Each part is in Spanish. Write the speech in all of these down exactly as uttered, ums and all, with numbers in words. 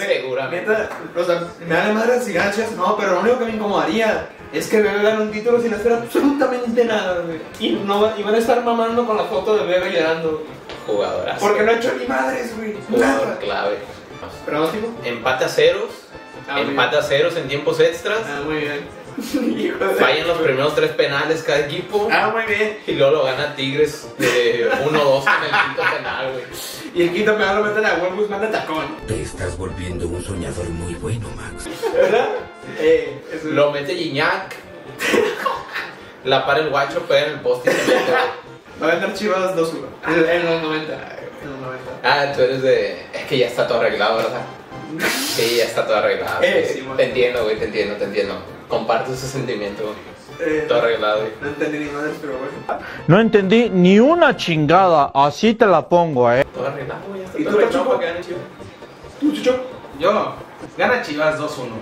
Seguramente. Neta, o sea, me vale madre si gana Chivas, no, pero lo único que me incomodaría es que Vega gane un título sin hacer absolutamente nada, güey. Y, no, y van a estar mamando con la foto de Vega llorando. Jugadorazo. Porque no ha hecho ni madres, güey. Jugador Nada. clave. ¿Pronóstico? Empate a ceros. Ah, empate a ceros en tiempos extras. Ah, muy bien. Hijo de- Fallan los primeros tres penales cada equipo. Ah, muy bien. Y luego lo gana Tigres de uno dos con el quinto penal, güey. Y el quinto penal lo meten a Wolves, manda tacón. Te estás volviendo un soñador muy bueno, Max. ¿Verdad? Eh, eso es- Lo mete Gignac. La para el guacho, pega en el poste y se mete, güey. Va a ganar Chivas dos uno. En, en los noventa. En los noventa. Ah, tú eres de... Es que ya está todo arreglado, ¿verdad? Sí, ya está todo arreglado. Eh, sí. sí, bueno. Te entiendo, güey, te entiendo, te entiendo. Comparto ese sentimiento, güey. Eh, Todo arreglado, güey. No entendí ni madres, pero bueno. No entendí ni una chingada, así te la pongo, eh. Todo arreglado, güey. Ya está ¿Y todo tú, arreglado Pachuco? para que gane Chivas. ¿Tú, Chucho? Yo, gana Chivas dos uno.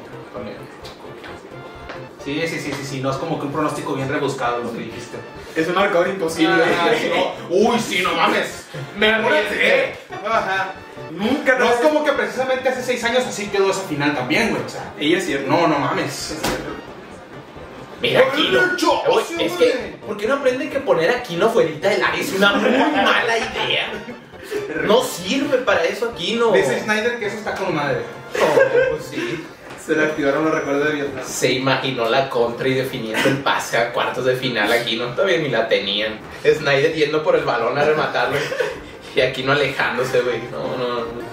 Sí, sí, sí, sí, sí, no es como que un pronóstico bien rebuscado lo que dijiste. Es un marcador imposible. Ah, sí, no. Uy, sí, no mames. Me arriesgué. Ajá. Nunca No es como que precisamente hace seis años así quedó esa final también, güey. O sea, Ella es cierto. no, no mames. Mira, Aquino. Yo, Güey, sí, es güey. que, ¿por qué no aprenden que poner a Aquino fuerita del área es una muy mala idea? No sirve para eso Aquino. Dice Snyder que eso está con madre. No, pues sí. Se le activaron los recuerdos de Vietnam. Se imaginó la contra y definiendo el pase a cuartos de final. Aquino todavía ni la tenían. Snyder yendo por el balón a rematarlo. Y Aquino alejándose, güey. No, no, no.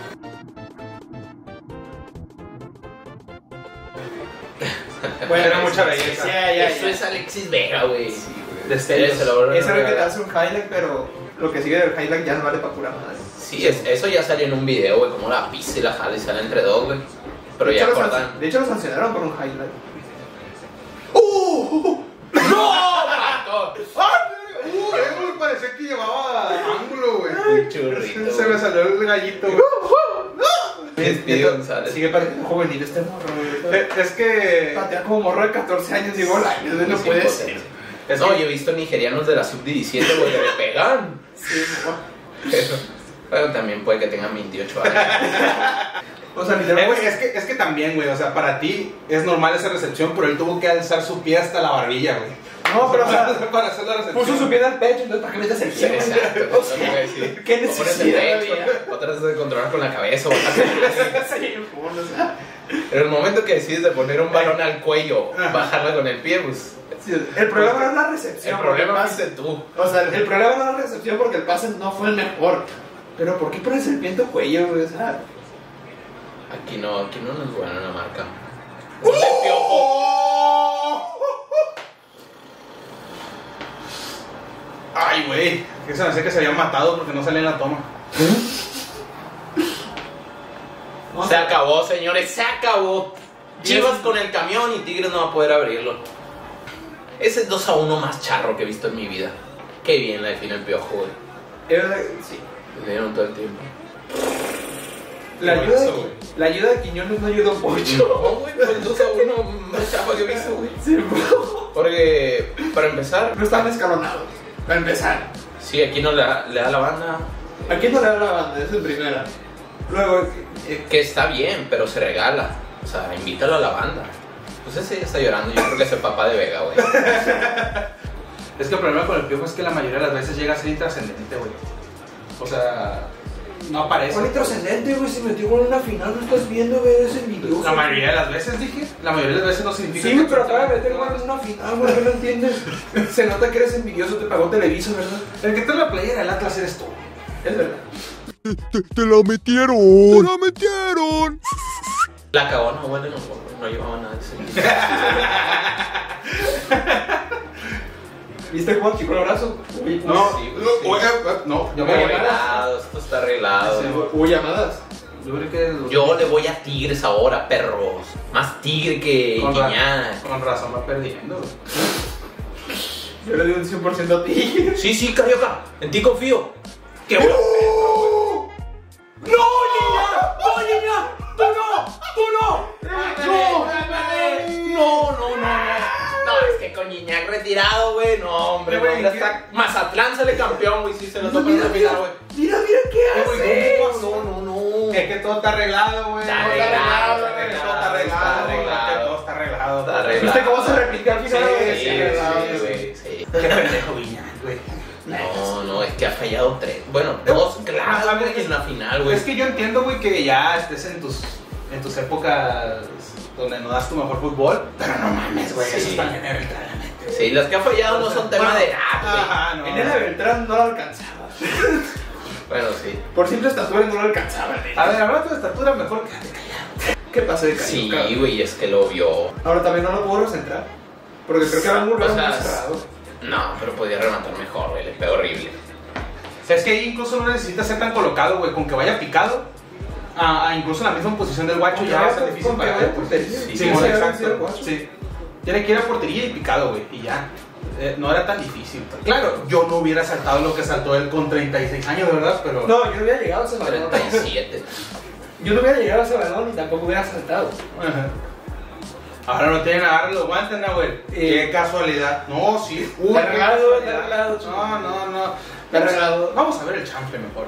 Bueno, Era mucha belleza. Ya, ya, Eso ya. es Alexis Vega, güey. Destellos. Se lo vuelven a Ese era el que te regalar. hace un highlight, pero lo que sigue del highlight ya no vale para pura madre. Sí, es- eso ya salió en un video, güey. Como la pisa y la jala y sale entre dos, güey. Pero De ya hecho, lo acordan. san- De hecho, lo sancionaron por un highlight. ¡Uh! ¡No! ¡Mató! Uy, parecía que llevaba ángulo, güey. Un churrito. Se me salió el gallito, güey. Speedy González. Sigue pareciendo juvenil este morro, güey. Eh, Es que. Patea como morro de catorce años y gol. Ay, no Es puede imposible. ser. Es No, que- yo he visto nigerianos de la sub diecisiete, güey, que le pegan. Sí, mo- Pero, pero también puede que tengan veintiocho años. O sea, Eh, literalmente. güey, es, que, es que también, güey, o sea, para ti es normal esa recepción, pero él tuvo que alzar su pie hasta la barbilla, güey. No, pero o sea, para hacer la recepción. puso su pie al pecho, entonces ¿para qué metes el pie? Exacto. O sea, ¿qué ¿qué necesidad había? Otras de controlar con la cabeza o bajarse. Sí, bueno, o sea, En el momento que decides de poner un balón al cuello, bajarla con el pie, pues sí, el problema no es la recepción. el porque problema el pase- es tú. O sea, el problema no es la recepción porque el pase no fue el mejor. Pero ¿por qué pones el pie en tu cuello, güey? O sea, Aquí no, aquí no nos buena la marca. ¡Uh! El Piojo. Ay, güey, que se me hace que se habían matado porque no salía en la toma. Se acabó, señores, se acabó. Chivas con el camión y Tigres no va a poder abrirlo. Ese es dos a uno más charro que he visto en mi vida. Qué bien la define el Piojo, güey. era- sí. Le dieron todo el tiempo. La Qué ayuda, de, buenazo, güey. la ayuda de Quiñones no ayudó mucho. No, güey, fue el dos a uno más chafa que he visto, güey. Sí, bro. Porque, para empezar, No estaban escalonados. Para empezar. sí, aquí no le da, le da la banda. Aquí no le da la banda, esa es primera. Luego, eh, Que está bien, pero se regala. O sea, invítalo a la banda. Pues ese ya está llorando. Yo creo que es el papá de Vega, güey. Es que el problema con el Piojo es que la mayoría de las veces llega a ser intrascendente, güey. O sea, no aparece. ¿cuál intrascendente, güey? Se metió en una final, no estás viendo, güey, ese envidioso. La mayoría de las veces, dije. La mayoría de las veces no significa Sí, que güey, pero tú- acaba de meter gol en una final, güey, ¿qué no entiendes? Se nota que eres envidioso, te pagó Televisa, ¿verdad? El que trae la playera del Atlas eres tú. Es verdad. Te, te la metieron. Te la metieron. La cagó, no, bueno, no, no llevaba nada de ese. ¿Viste cómo chico el brazo? Uy, No, sí, no, sí. oye, no, yo me Está voy a arreglado, esto está arreglado. Hubo llamadas. Yo creo que. Yo le voy a Tigres ahora, perros. Más tigre que Con, ra- Guiñac. con razón va perdiendo, güey. Yo le di un cien por ciento a ti. Sí, sí, Carioca, en ti confío. ¡Qué bueno! ¡No, niña! ¡No, niña! ¡Tú no! ¡Tú no! ¡No! ¡No, no, no, no! No, es que con Guiñac retirado, güey. No, hombre, Eh, güey, hombre, ¿qué? hasta Mazatlán sale campeón, güey. Sí, se lo toca Mira, de mira, mirar, güey. mira, mira qué Eh, güey, hace. ¿cómo pasó? No, no, no. Es que todo está arreglado, güey. Está arreglado. Ay, ¿cómo se repite al final? Sí, Sí, sí, ¿verdad? sí, güey, sí. Qué pendejo Guiñac, güey. No, no, es que ha fallado tres. Bueno, dos claro, güey, en la final, güey. Es que yo entiendo, güey, que ya estés en tus, en tus épocas donde no das tu mejor fútbol. Pero no mames, güey, Sí. eso es para tener el claramente. Sí, las que ha fallado no son tema de edad, Ajá, no. En el de Beltrán no lo alcanzaba. güey. Bueno, sí. Por simple estatura no lo alcanzaba. A ver, hablando de estatura, mejor quédate callado. ¿Qué pasa de Sí, Cayuca? güey, es que lo vio. Ahora también no lo puedo recentrar. Porque creo que Ángulo O era sea, muy cerrado. No, pero podía rematar mejor, güey, le pegó horrible. Es que ahí incluso no necesita ser tan colocado, güey, con que vaya picado. A, a incluso en la misma posición del guacho ya va a ser difícil para él. portería. Sí, Sí, Simón, sí, exacto. sí, el guacho. Sí. Tiene que ir a portería y picado, güey, y ya. Eh, no era tan difícil. Claro, yo no hubiera saltado lo que saltó él con treinta y seis años, ¿verdad? Pero. No, yo no hubiera llegado a ese balón. treinta y siete. Yo no hubiera llegado a ese balón y tampoco hubiera saltado. Ajá. Ahora no tienen agarrar los guantes, Nahuel. Qué casualidad. No, sí. Uy, Está qué arreglado, casualidad. está arreglado, chico. No, no, no. Está arreglado. Vamos a ver el chample mejor.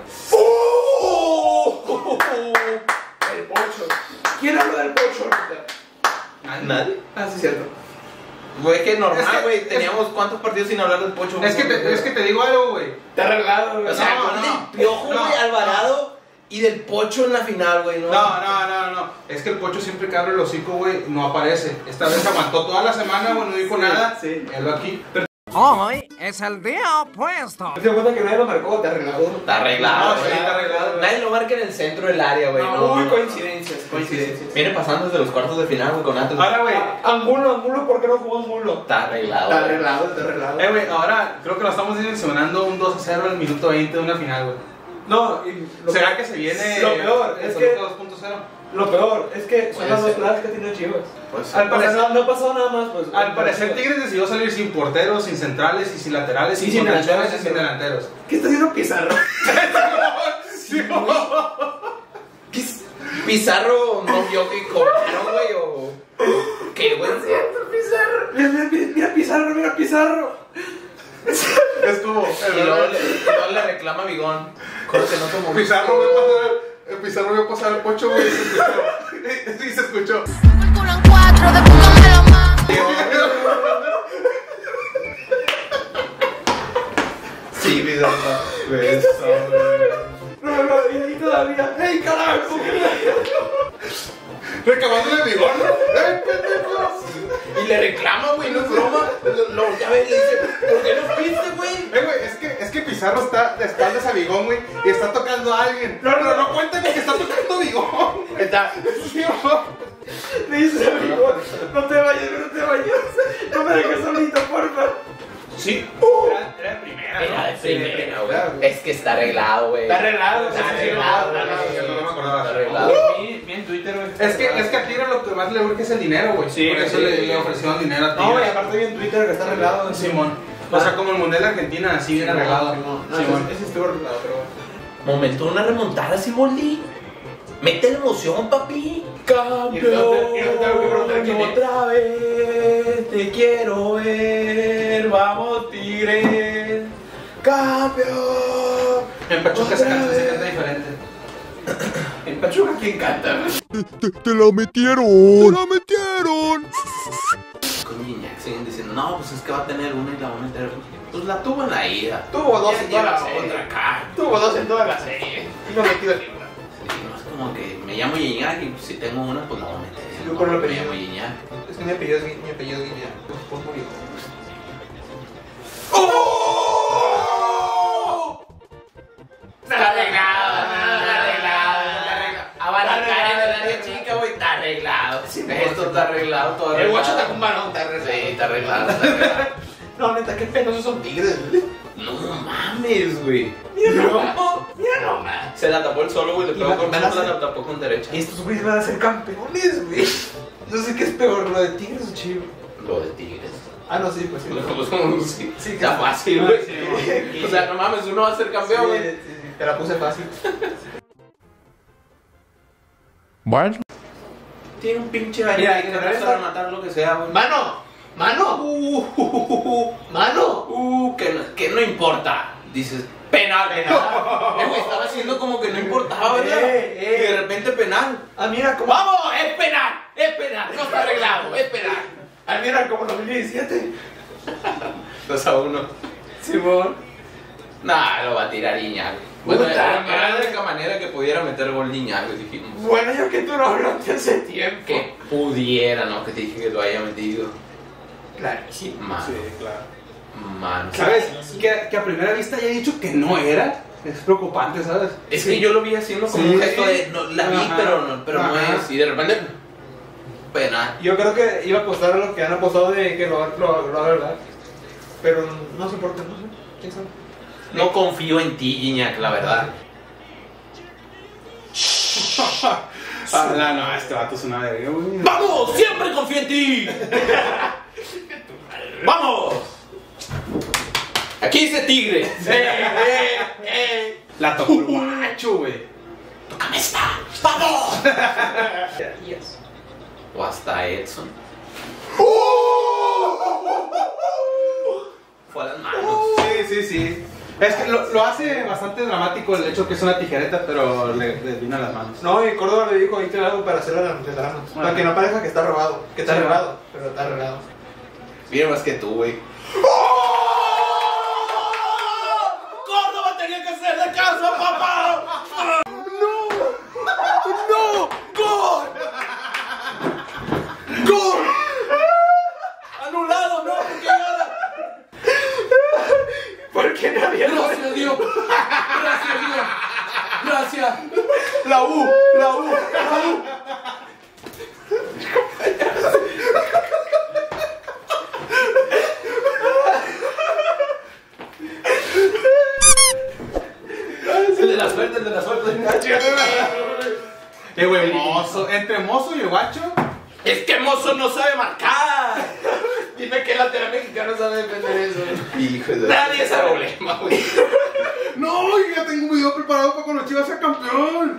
El Pocho. ¿Quién habló del Pocho ahorita? Nadie. Ah, sí, cierto. Güey, que Es normal, que- güey. es- Teníamos cuántos partidos sin hablar del Pocho. Es que te, es que te digo algo, güey. Está arreglado, güey. O sea, No, con no. del Piojo, No. güey, Alvarado y del Pocho en la final, güey. No, No, no, no, no. Es que el Pocho siempre que abre el hocico, güey, no aparece. Esta vez aguantó toda la semana, güey, no dijo Sí, nada. sí. Él aquí. Pero Hoy es el día opuesto. ¿Te das cuenta que nadie lo marcó? Está arreglado. Está arreglado, No, güey. sí, está arreglado, güey. Nadie lo marca en el centro del área, güey. No, Uy, no. coincidencias, coincidencias. Viene pasando desde los cuartos de final, güey, con Atlas. ahora, güey. Angulo, Angulo, ¿por qué no jugó Angulo? Está arreglado. Está güey. arreglado, está arreglado. Eh, güey, ahora creo que lo estamos dimensionando un dos a cero al minuto veinte de una final, güey. No, y lo, ¿Será que se viene Lo peor es el que- dos punto cero? lo peor es que son Puede las dos ser. clases que tiene Chivas. Pues, Al O sea, parecer- no, no ha pasado nada más, pues. Al parecer Tigres decidió salir sin porteros, sin centrales y sin laterales, Sí, sin sin contenciones y delanteros, sin sí. delanteros. ¿Qué está haciendo Pizarro? ¿qué es? ¿Pizarro no vio que cobraron, güey? ¿O qué, güey? Mira, mira, mira, mira Pizarro, mira Pizarro. Es como Y luego le, y luego le reclama a Bigón. Cosa que no tomó. Pizarro vio pasar, el Pizarro vio pasar el Pocho, güey, y se escuchó. Y se escuchó. Calculan cuatro, después no me lo mando. Sí, Bigón. No, no, y, y todavía. ¡Ey, carajo! Reclamándole Bigón, ¿no? ¡Eh, pendejo! Y le reclama, güey, no es broma. Lo, lo ya ves, le dice, ¿por qué no fuiste, güey? Eh, güey, es que, es que Pizarro está de espaldas a Bigón, güey, y está tocando a alguien. No, no, no cuenta con que está tocando a Bigón. Está. Sí, no. Le dice amigo, no te vayas, no te vayas. No me dejes solito, porfa. Sí. Era, era de primera, Era de Sí, de primera, primera, güey. güey. Es que está arreglado, güey. Está arreglado, Está sí, sí, arreglado, está arreglado. güey. No me acordaba. Está arreglado. Vi, vi en Twitter, güey. Es que, es que a Tigres lo que más le urge es el dinero, güey. Sí, Por eso sí. le, le ofrecieron dinero a Tigres. No, güey, aparte vi en Twitter que está arreglado. Simón. O sea, como el Mundial de Argentina, así bien arreglado. No, Simón. ese, ese estuvo arreglado, pero bueno. Momento de una remontada, Siboldi. Mete la emoción, papi. Y no te- y no tengo que preguntar quién es. Otra vez te quiero ver. Vamos, Tigres. Campeón. En Pachuca se canta, se canta diferente. En Pachuca, ¿quién canta? Te la metieron. Te la metieron. Con Guiñac siguen diciendo, no, pues es que va a tener una y la va a meter. Pues la tuvo en la ida. Tuvo dos Ya en toda la lleva serie. otra acá. Tuvo dos en toda la serie. Y no metió ni una. Sí, no es como que me llamo Guiñac y si tengo una, pues la voy a meter. Yo No, por el me apellido. llamo Guiñac. Es que mi apellido es Guiñac. Mi apellido es Guiñac. Pues murió. Está arreglado, está arreglado, está arreglado. Abaracar en el área chica, güey, está arreglado. Esto está arreglado, todo El arreglado. guacho está con balón, está arreglado. Sí, está arreglado, está arreglado. No, neta, qué penosos son tigres, güey. No mames, güey. Mira nomás. Mira nomás. Se la tapó el solo, güey, le Y pegó va- con van a zurda, ser- la tapó con derecha. Estos güeyes van a ser campeones, güey. No sé qué es peor, lo de tigres o Chivas. Lo de Tigres. Ah, no, sí, pues sí. Sí, Sí, está que- fácil, Ah, güey. sí. O sea, no mames, uno va a ser Sí, campeón, güey. sí, sí, te la puse fácil. Bueno. Tiene un pinche Mira, aire que que no no está- sabe matar lo que sea, güey. ¡Mano! ¡Mano! Uh, uh, uh, uh, ¡Mano! uh, que no, que no importa. Dices, penal, penal. Eh, güey, estaba haciendo como que no importaba, ¿verdad? Eh, eh. Y de repente penal. Ah, mira, cómo. ¡Vamos! ¡Es penal! ¡Es penal! No está arreglado, es penal. Ah, mira, como dos mil diecisiete. dos a uno. Simón. Nah, lo va a tirar Iñak. Bueno, Puta era, era la madre. única manera que pudiera meter gol de Iñak, dijimos. Bueno, yo que tú no hablaste hace tiempo. Que pudiera, ¿no? Que te dije que lo haya metido. Claro, sí. Mano, Sí, claro. mano. ¿Sabes? Que, que a primera vista haya dicho que no era. Es preocupante, ¿sabes? Es que yo lo vi haciendo como Sí. un gesto de, no, la vi, Ajá. pero no, pero no Ajá. es. Y de repente, pena. Yo creo que iba a apostar a lo que han apostado de que lo, lo, lo haga verdad. Pero no sé por qué, no sé. ¿Quién sabe? No confío en ti, Iñak, la verdad. Ah, no, no, este vato es una verga, güey. ¡Vamos! ¡Siempre confío en ti! ¡Vamos! Aquí dice Tigre. ¡Eh, eh, eh! La tocó el guacho, güey. ¡Tócame esta! ¡Vamos! O hasta Edson. Fue a las manos. Sí, sí, sí. Es que lo, lo hace bastante dramático el hecho que es una tijereta, pero le, le vino a las manos. No, y Córdoba le dijo ahí te hago para hacer la de las manos. Para que no parezca que está robado. Que está Sí. robado, pero está arreglado. Mira más que tú, güey. ¡Córdoba tenía que hacerle caso a papá! ¡No! ¡No! ¡Gol! ¡Gol! ¡Anulado! ¡No! ¿Por qué llora? ¿Por qué nadie lo ¡Gracias, Dios! ¡Gracias, Dios! ¡Gracias! La U, la U, la U. El de la suerte, el de la suerte. Eh, güey, Mozo. Entre Mozo y el guacho. Es que Mozo no sabe marcar. Dime que el lateral mexicano sabe defender eso. Hijo de nadie sabe problema, güey. No, yo ya tengo un video preparado para cuando Chivas sea campeón.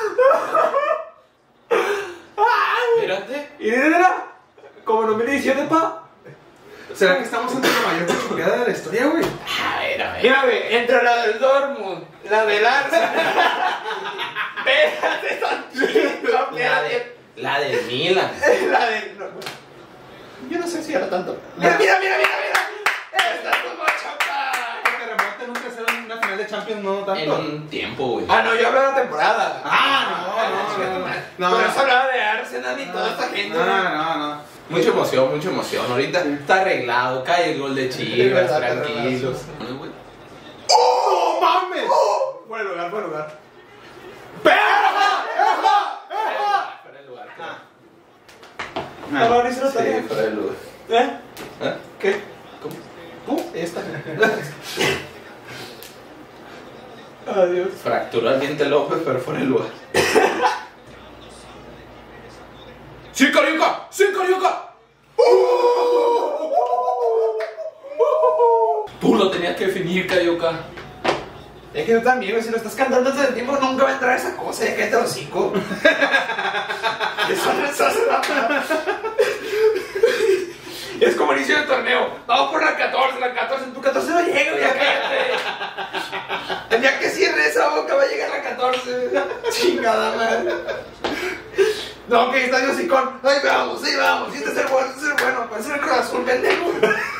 Espérate. Y mira, como dos mil diecisiete, pa. ¿Será que estamos ante la mayor choqueada de la historia, güey? A ver, a ver. Mira, ve, entre la del Dortmund, la del Arsenal. Espérate tantito, La espérate. de, la del Milan. La de. no, yo no sé si era tanto. Mira, mira, mira, mira, mira. Esta es como chapa. Que remonten un tercero en una final de Champions, no tanto. En un tiempo, güey. Ah, no, yo hablaba de la temporada. Ah, no, no, no, no. Por eso hablaba de Arsenal y toda esta gente. No, no, no. Mucha emoción, mucha emoción. Ahorita está arreglado, cae el gol de Es Chivas, verdad, tranquilos. es Muy bueno. ¡Oh, mames! Buen lugar, buen lugar. Fuera del lugar. No, no, no hice la Sí, tarea. fuera del lugar. ¿Eh? ¿Eh? ¿Qué? ¿Cómo? ¿Cómo? Esta. Adiós. Fracturó al diente López, pero fuera del lugar. ¡Sí, Carioca! ¡Sí, Carioca! Tú lo tenías que definir, Carioca. Es que tú también, güey, si lo estás cantando antes del tiempo, nunca va a entrar esa cosa, ya que te lo hocico. Eso no se hace nada. Es como inicio del torneo. Vamos por la catorce, la catorce, tu catorce no llega, ya cállate. El día que cierre esa boca va a llegar la catorce. Chingada madre. No, que está yo hocicón. Ahí vamos, ahí vamos. Este es el bueno, este es el bueno. Parece el Cruz Azul, pendejo.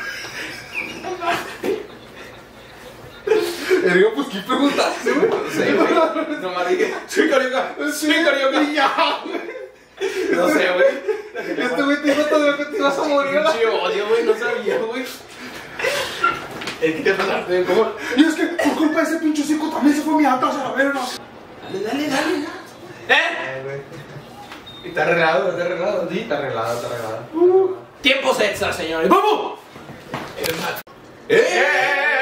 Digo, pues, ¿qué preguntaste, güey? No sé, güey. Nomás dije, ¡sí, Carioca! ¡Sí, Carioca! Y ya, güey. No sé, güey. Este güey te dijo todavía que te ibas a morir a la... Pinche odio, güey. No sabía, güey. Es que te pasaste, ¿cómo? Y es que por culpa de ese pinche cico también se fue mi atrás a la verga. Dale, dale, dale. Eh, Y está arreglado, está arreglado. Sí, está arreglado, está arreglado. Tiempos extras, señores. ¡Vamos! ¡Eh!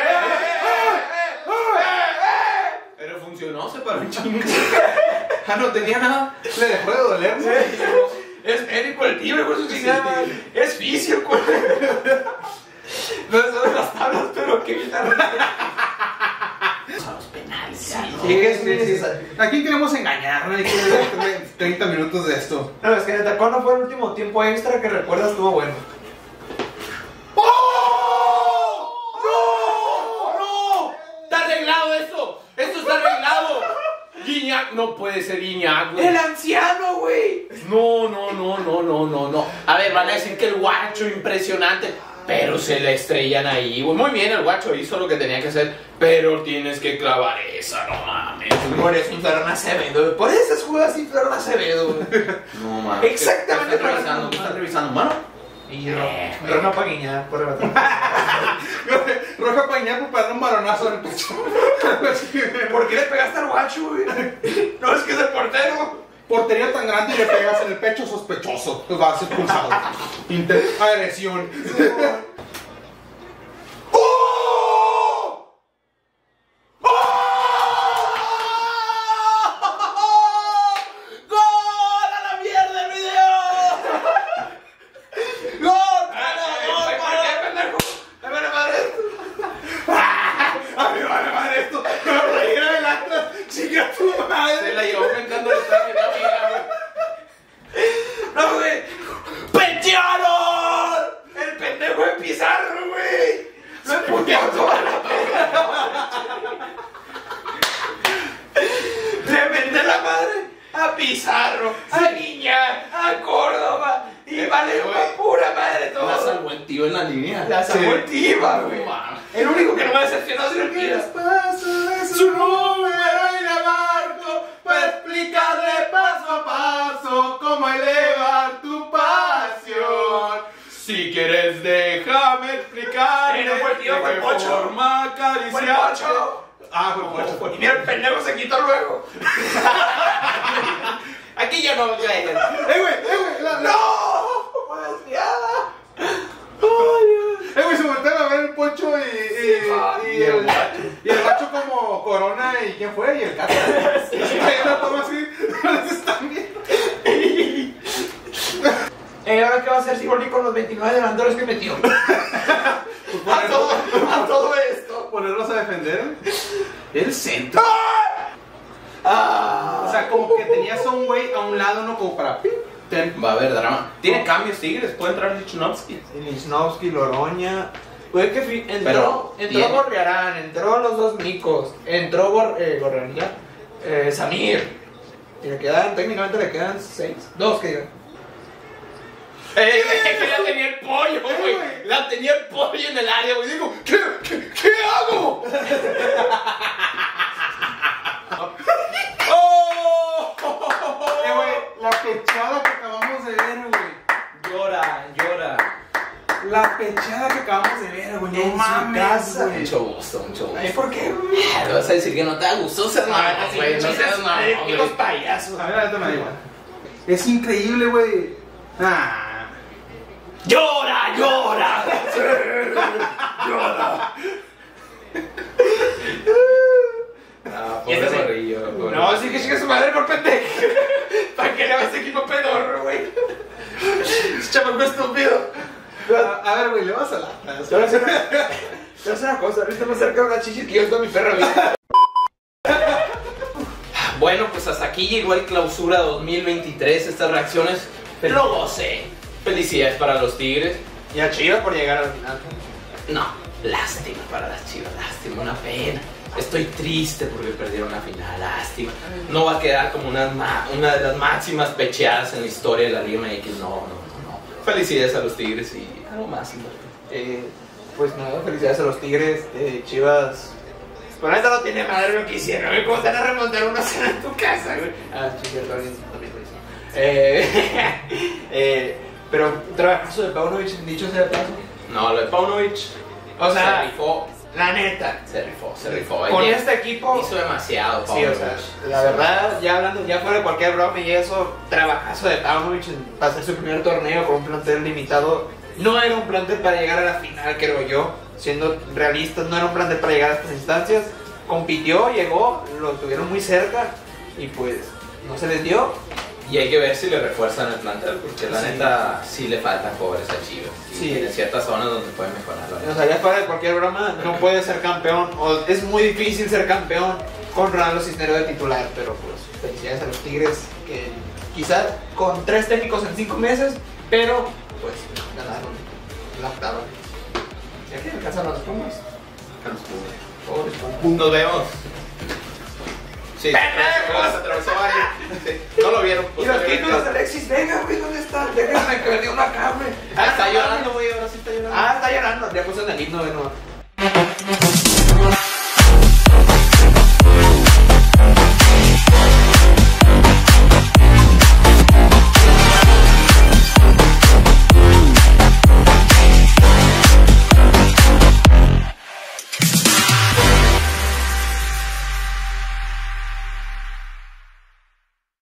Pero funcionó, se paró un chingo. Ah, no tenía nada. Le dejó de doler, ¿no? Es médico el timbre por su chingada. Es fisio, güey. No son las tablas, pero qué guitarra. Son los penales. Sí, Sí, sí, sí. ¿A quién queremos engañar? No hay que ver treinta minutos de esto. No, es que neta, ¿cuándo fue el último tiempo extra que recuerdas estuvo bueno? ¡Oh! ¡No! ¡No! ¡Está arreglado eso! ¡Esto está arreglado! Guiñac, no puede ser Guiñac, güey. ¡El anciano, güey! No, no, no, no, no. no, no, no. A ver, van a decir que el Guacho impresionante, pero se le estrellan ahí, güey. Muy bien, el Guacho hizo lo que tenía que hacer, pero tienes que clavar esa, no mames. Por eso un Ferran Acevedo, por esas jugadas sin Ferran Acevedo. No mames. Exactamente. ¿Qué estás revisando? ¿Qué estás revisando, mano? Y Roma para guiñar, por rematar. Roja para guiñar por pegarle un balonazo en el pecho. ¿Por qué le pegaste al Guacho, güey? No, es que es el portero. Portería tan grande y le pegas en el pecho, sospechoso. Pues va a ser expulsado. Inter agresión. ¡Oh! ¡Oh! ¡Gol a la mierda el video! ¡Gol! ¡Me vale madre esto! ¡A mí me vale madre esto! ¡Me voy a ir del Atlas! ¡Chica tu madre! Se la llevó pensando en el traje de amiga, güey. ¡No, güey! ¡Petearon! ¡El pendejo de Pizarro, güey! ¡Lo empuñó toda la Le vendé la madre a Pizarro, a Niña, a Córdoba y vale pa' pura madre todo. La salvó el tío en la línea. La sacó el Tiva, güey. El único que no me decepcionó es el Tiva. Su número y la marco para explicarle paso a paso cómo elevar tu pasión. Si quieres déjame explicar. Eh, no fue el tío, fue el Pocho. Forma ¡Fue el acariciar. Pocho! Ah, fue el Pocho. Y mira, el pendejo se quitó luego. Aquí ya no, ya, ya. Eh, güey, eh, güey. la- la- ¡No! ¡Como desviada! Eh, güey, se voltearon a ver el Pocho y, y, y, y el el, y el Guacho como Corona y ¿quién fue? Y el Cata. Y ahí la toma así, no les están viendo. Eh, ¿ahora qué va a hacer si volví con los veintinueve delanteros que metió? a, todo, a todo esto. Ponerlos a defender el centro. Ah, O sea, como que tenías a un güey a un lado, no como para pim, ten. Va a haber drama. Tiene cambios Tigres, puede entrar Lichnowsky. Lichnowsky, Loroña. Puede que fi- entró, Pero entró tiene- Gorriarán, entró los dos micos, entró Gor, eh, Gorriarán, ya, eh, Samir. Y le quedan, técnicamente le quedan seis. Dos que digan. ¡Eh, que ya tenía el pollo, güey! La tenía el pollo en el área, güey. Digo, ¿qué, qué, qué hago? ¡Oh! Eh, güey, la pechada que acabamos de ver, güey. Llora, llora. La pechada que acabamos de ver, güey. No En su mames, casa. güey. Mucho gusto, mucho gusto. Ay, ¿por qué, güey? Le vas a decir que no te gustó ser mamón, Así, güey. No chistes, seas mamón, eh, güey. los payasos. A ver, ahorita me da igual. Es increíble, güey. Ah. ¡Llora, llora! Ah, Y ese pobre sí. morrillo, pobre No, morrillo. sí que chingue su madre por pendejo. ¿Para qué le vas a este equipo pedorro, güey? Es chamaco estúpido. A, a ver, güey, le vas a la. Te voy a hacer una, te voy a hacer una cosa. Ahorita me acerca una chichi que yo con mi perro. Bueno, pues hasta aquí llegó el clausura dos mil veintitrés. Estas reacciones lo gocé. Felicidades para los Tigres. Y a Chivas por llegar al final. No, lástima para las Chivas, lástima, una pena. Estoy triste porque perdieron la final, lástima. No va a quedar como una, ma- una de las máximas pecheadas en la historia de la Liga M X. No, no, no, no. Felicidades a los Tigres y algo más importante. Eh, pues nada, felicidades a los Tigres. Eh, Chivas. Por ahorita no tiene madre lo que hicieron, güey. ¿Cómo te van a remontar una cena en tu casa, güey? Ah, Chivas también, también lo hizo. Eh, eh, pero trabajazo de Paunovic, dicho sea de paso. No, lo de Paunovic, O sea, se rifó, la neta. se rifó, se rifó. Con Ella este equipo. hizo demasiado, Sí, o Paunovic. sea, la verdad, ya hablando, ya fuera de cualquier broma y eso, trabajazo de Paunovic en- para hacer su primer torneo con un plantel limitado. No era un plantel para llegar a la final, creo yo. Siendo realistas, no era un plantel para llegar a estas instancias. Compitió, llegó, lo tuvieron muy cerca y pues no se les dio. Y hay que ver si le refuerzan el plantel, porque la Sí. neta sí le faltan jóvenes a Chivas. Y Sí. en ciertas zonas donde puede mejorar. la O neta. sea, ya fuera de cualquier broma, no puede ser campeón. O es muy difícil ser campeón con Ronaldo Cisneros de titular. Pero pues, felicidades a los Tigres que quizás con tres técnicos en cinco meses, pero pues ganaron la octava. ¿Y aquí alcanzan los Pumas? A los Pumas. Pobres Pumas. Nos vemos. Sí, se atravesó, se atravesó varios. Sí, no lo vieron. Y los títulos de Alexis Vega, güey, ¿dónde están? Déjame que me dio una cama. Ah, está llorando, güey, ahora sí está llorando. Ah, está llorando. Ya puso en el himno, güey, no.